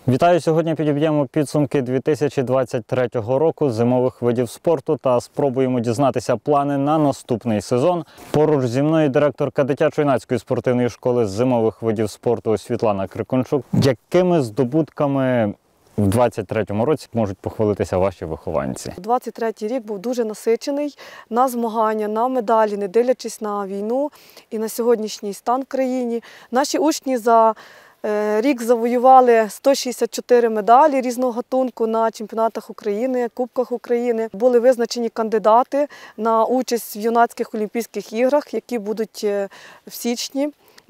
Вітаю! Сьогодні підіб'ємо підсумки 2023 року зимових видів спорту та спробуємо дізнатися плани на наступний сезон. Поруч зі мною директорка дитячо-юнацької спортивної школи з зимових видів спорту Світлана Крикунчук. Якими здобутками в 2023 році можуть похвалитися ваші вихованці? 2023 рік був дуже насичений на змагання, на медалі, не дивлячись на війну і на сьогоднішній стан в країні. Наші учні за рік завоювали 164 медалі різного гатунку на чемпіонатах України, Кубках України. Були визначені кандидати на участь в юнацьких Олімпійських іграх, які будуть в січні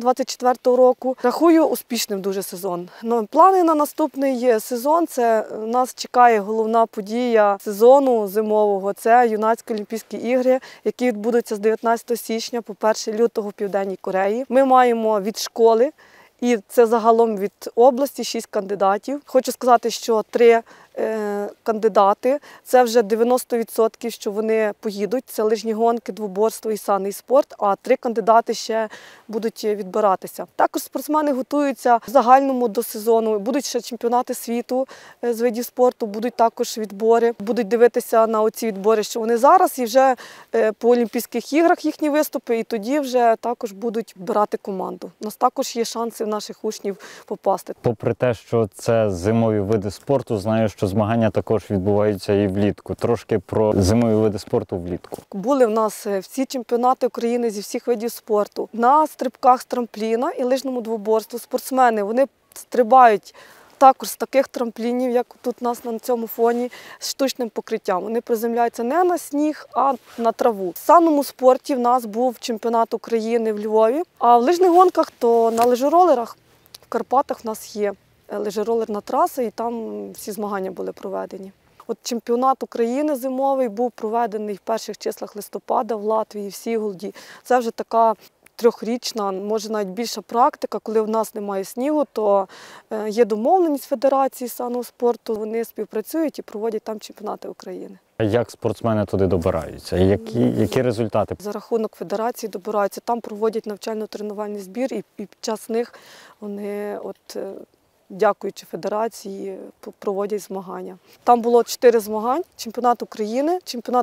2024 року. Рахую успішним дуже сезон. Плани на наступний сезон – це нас чекає головна подія сезону зимового. Це юнацькі Олімпійські ігри, які відбудуться з 19 січня по 1 лютого в Південній Кореї. Ми маємо від школи, і це загалом від області 6 кандидатів. Хочу сказати, що 3 кандидати, це вже 90%, що вони поїдуть. Це лижні гонки, двоборство і санний спорт, а 3 кандидати ще будуть відбиратися. Також спортсмени готуються в загальному до сезону. Будуть ще чемпіонати світу з видів спорту, будуть також відбори. Будуть дивитися на оці відбори, що вони зараз, і вже по Олімпійських іграх їхні виступи, і тоді вже також будуть брати команду. У нас також є шанси в наших учнів попасти. Попри те, що це зимові види спорту, знаю, що змагання також відбуваються і влітку. Трошки про зимові види спорту влітку. Були в нас всі чемпіонати України зі всіх видів спорту. На стрибках з трампліна і лижному двоборству спортсмени, вони стрибають також з таких трамплінів, як тут у нас на цьому фоні, з штучним покриттям. Вони приземляються не на сніг, а на траву. В санному спорті в нас був чемпіонат України в Львові, а в лижних гонках то на лижеролерах в Карпатах в нас є лижеролерна траса, і там всі змагання були проведені. От чемпіонат України зимовий був проведений в перших числах листопада в Латвії, в Сігулді. Це вже така 3-річна, може навіть більша практика, коли в нас немає снігу, то є домовленість Федерації санного спорту, вони співпрацюють і проводять там чемпіонати України. Як спортсмени туди добираються? Які результати? За рахунок Федерації добираються, там проводять навчально-тренувальний збір, і під час них вони, дякуючи Федерації, проводять змагання. Там було 4 змагань: чемпіонат України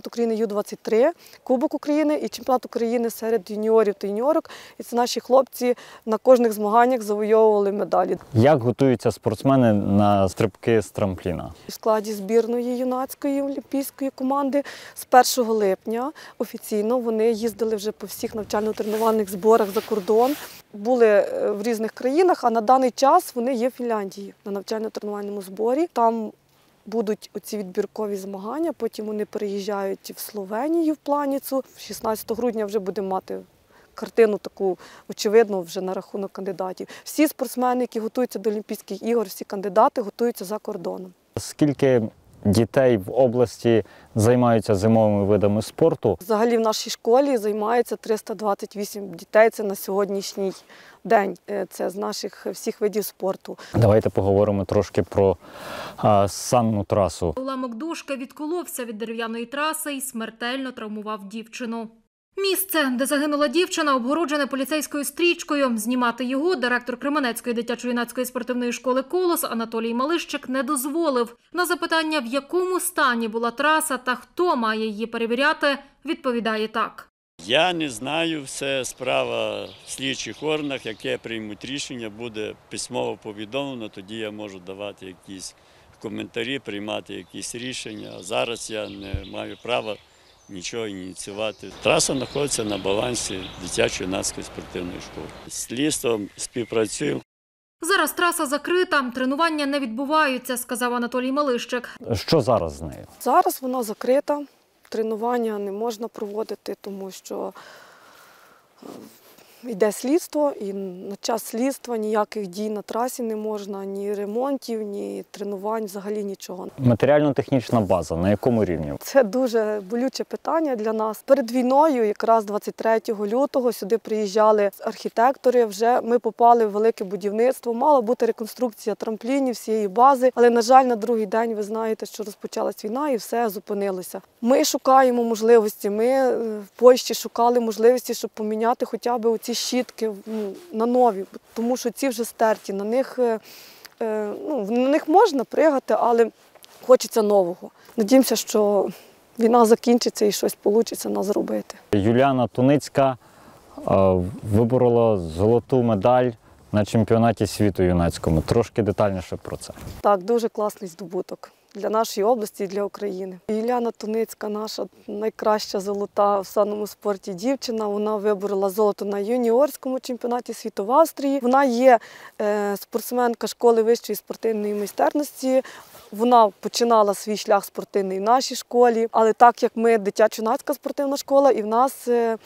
Ю-23, Кубок України і чемпіонат України серед юніорів та юніорок. І це наші хлопці на кожних змаганнях завойовували медалі. Як готуються спортсмени на стрибки з трампліна? У складі збірної юнацької олімпійської команди з 1 липня офіційно вони їздили вже по всіх навчально-тренувальних зборах за кордон. Були в різних країнах, а на даний час вони є в Фінляндії на навчально-тренувальному зборі. Там будуть оці відбіркові змагання, потім вони переїжджають в Словенію, в Планіцу. 16 грудня вже будемо мати картину таку очевидну вже на рахунок кандидатів. Всі спортсмени, які готуються до Олімпійських ігор, всі кандидати готуються за кордоном. Скільки дітей в області займаються зимовими видами спорту? Взагалі в нашій школі займається 328 дітей. Це на сьогоднішній день. Це з наших всіх видів спорту. Давайте поговоримо трошки про санну трасу. Уламок дошки відколовся від дерев'яної траси і смертельно травмував дівчину. Місце, де загинула дівчина, обгороджене поліцейською стрічкою. Знімати його директор Кременецької дитячо-юнацької спортивної школи «Колос» Анатолій Малищик не дозволив. На запитання, в якому стані була траса та хто має її перевіряти, відповідає так. Я не знаю, все справа в слідчих органах, яке приймуть рішення, буде письмово повідомлено, тоді я можу давати якісь коментарі, приймати якісь рішення. А зараз я не маю права нічого ініціювати. Траса знаходиться на балансі дитячо-юнацької спортивної школи. З слідством співпрацюємо. Зараз траса закрита, тренування не відбуваються, сказав Анатолій Малищик. Що зараз з нею? Зараз вона закрита, тренування не можна проводити, тому що йде слідство, і на час слідства ніяких дій на трасі не можна, ні ремонтів, ні тренувань, взагалі нічого. Матеріально-технічна база на якому рівні? Це дуже болюче питання для нас. Перед війною, якраз 23 лютого, сюди приїжджали архітектори, вже ми попали в велике будівництво. Мала бути реконструкція трамплінів, всієї бази, але, на жаль, на другий день, ви знаєте, що розпочалась війна і все зупинилося. Ми шукаємо можливості, ми в Польщі шукали можливості, щоб поміняти хоча б оці щітки на нові, тому що ці вже стерті, на них на них можна пригати, але хочеться нового. Надіємося, що війна закінчиться і щось вийде нас зробити. Юліана Туницька виборола золоту медаль на чемпіонаті світу юнацькому. Трошки детальніше про це. Так, дуже класний здобуток для нашої області і для України. Юліана Туницька, наша найкраща золота в санному спорті дівчина. Вона виборола золото на юніорському чемпіонаті світу в Австрії. Вона є спортсменка школи вищої спортивної майстерності. Вона починала свій шлях спортивний в нашій школі, але так як ми дитячо-юнацька спортивна школа, і в нас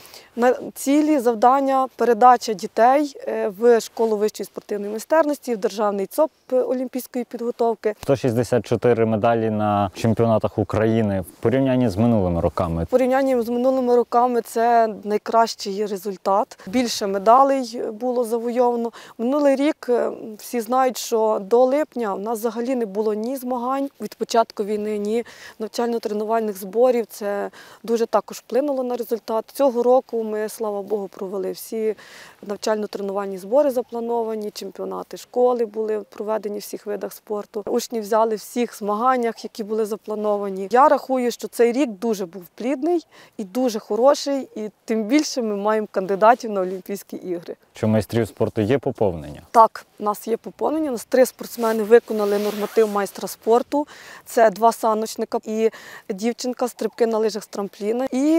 цілі завдання передача дітей в школу вищої спортивної майстерності, в державний ЦОП олімпійської підготовки. 164 медалі на чемпіонатах України в порівнянні з минулими роками. В порівнянні з минулими роками це найкращий результат. Більше медалей було завойовано. Минулий рік всі знають, що до липня в нас взагалі не було ні змагань від початку війни, ні навчально-тренувальних зборів. Це дуже також вплинуло на результат. Цього року ми, слава Богу, провели всі навчально-тренувальні збори заплановані, чемпіонати школи були проведені в всіх видах спорту. Учні взяли в всіх змаганнях, які були заплановані. Я рахую, що цей рік дуже був плідний і дуже хороший, і тим більше ми маємо кандидатів на Олімпійські ігри. Чи у майстрів спорту є поповнення? Так, у нас є поповнення. У нас 3 спортсмени виконали норматив майстра спорту. Це 2 саночника і дівчинка стрибки на лижах з трампліна. І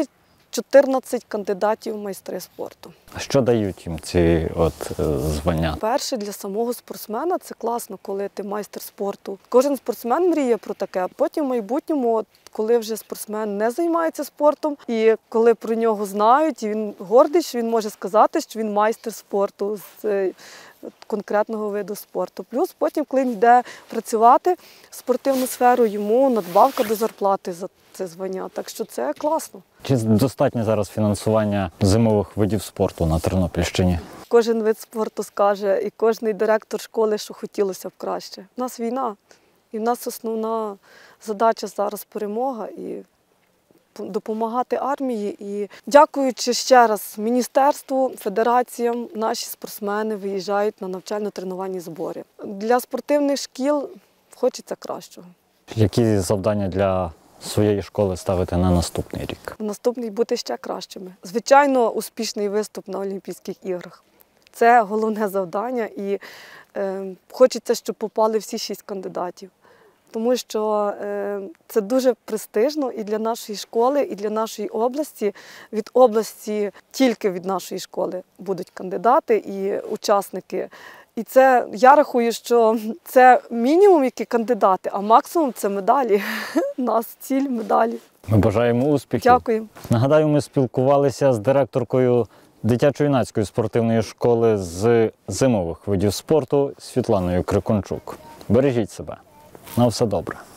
14 кандидатів в майстри спорту. А що дають їм ці звання? Перше, для самого спортсмена це класно, коли ти майстер спорту. Кожен спортсмен мріє про таке, а потім в майбутньому, коли вже спортсмен не займається спортом, і коли про нього знають, і він гордий, що він може сказати, що він майстер спорту з конкретного виду спорту. Плюс потім, коли він йде працювати в спортивну сферу, йому надбавка до зарплати за це звання. Так що це класно. Чи достатньо зараз фінансування зимових видів спорту на Тернопільщині? Кожен вид спорту скаже, і кожний директор школи, що хотілося б краще. У нас війна, і в нас основна задача зараз перемога і допомагати армії. І дякуючи ще раз міністерству, федераціям, наші спортсмени виїжджають на навчально-тренувальні збори. Для спортивних шкіл хочеться кращого. Які завдання для своєї школи ставити на наступний рік? Наступний бути ще кращими. Звичайно, успішний виступ на Олімпійських іграх. Це головне завдання, і хочеться, щоб попали всі 6 кандидатів. Тому що це дуже престижно і для нашої школи, і для нашої області. Від області, тільки від нашої школи будуть кандидати і учасники. І це, я рахую, що це мінімум, які кандидати, а максимум – це медалі. У нас ціль – медалі. Ми бажаємо успіхів. Дякую. Нагадаю, ми спілкувалися з директоркою дитячо-юнацької спортивної школи з зимових видів спорту Світланою Крикончук. Бережіть себе. На все добре.